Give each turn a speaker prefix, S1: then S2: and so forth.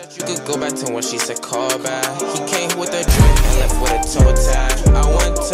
S1: You could go back to when she said call back. He came with a drink and left with a toe tag. I went to